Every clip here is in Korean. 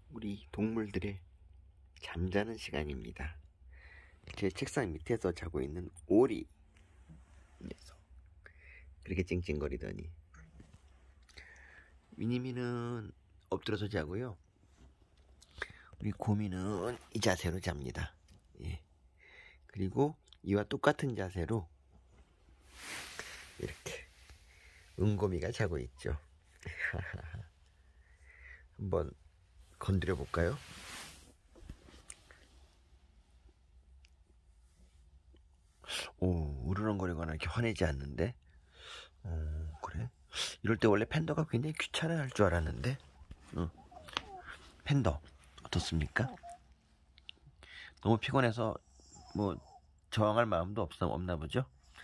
우리 동물들의 잠자는 시간입니다. 제 책상 밑에서 자고 있는 오리 녀석, 그렇게 찡찡거리더니 미니미는 엎드려서 자고요. 우리 고미는 이 자세로 잡니다. 예. 그리고 이와 똑같은 자세로 이렇게 은고미가 자고 있죠. 한번 건드려 볼까요? 오, 으르렁거리거나 이렇게 화내지 않는데. 그래? 이럴 때 원래 팬더가 굉장히 귀찮아 할 줄 알았는데. 팬더 어떻습니까? 너무 피곤해서 뭐 저항할 마음도 없나 보죠?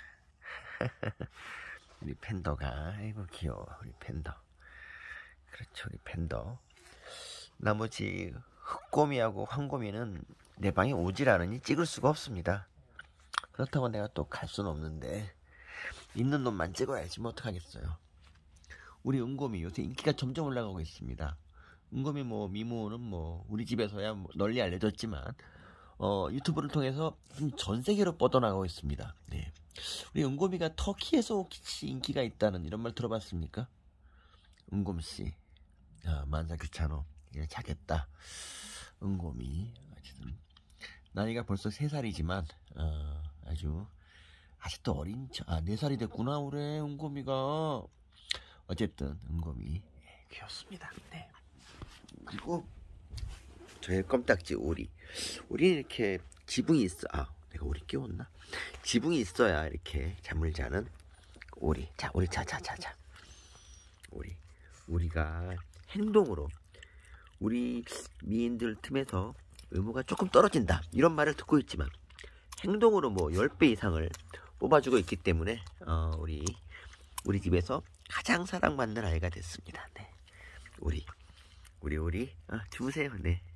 우리 팬더가, 아이고 귀여워, 우리 팬더. 그렇죠, 우리 팬더. 나머지 흑고미하고 황고미는 내 방에 오질 않으니 찍을 수가 없습니다. 그렇다고 내가 또 갈 수는 없는데 있는 놈만 찍어야지 뭐 어떡하겠어요. 우리 은고미 요새 인기가 점점 올라가고 있습니다. 은고미 뭐 미모는 뭐 우리 집에서야 뭐 널리 알려졌지만 유튜브를 통해서 전 세계로 뻗어나가고 있습니다. 네. 우리 은고미가 터키에서 혹시 인기가 있다는 이런 말 들어봤습니까? 은곰씨, 만사 귀찮어, 이제 자겠다. 은곰이 어쨌든 나이가 벌써 3살이지만 아주 아직도 어린 4살이 됐구나 우리 은곰이가. 어쨌든 은곰이 귀엽습니다. 네. 그리고 저의 껌딱지 오리는 이렇게 지붕이 있어. 내가 오리 깨웠나? 지붕이 있어야 이렇게 잠을 자는 오리. 자, 오리 자. 우리가 행동으로 우리 미인들 틈에서 외모가 조금 떨어진다 이런 말을 듣고 있지만 행동으로 뭐 10배 이상을 뽑아주고 있기 때문에 우리 집에서 가장 사랑받는 아이가 됐습니다. 네. 우리 주무세요. 네.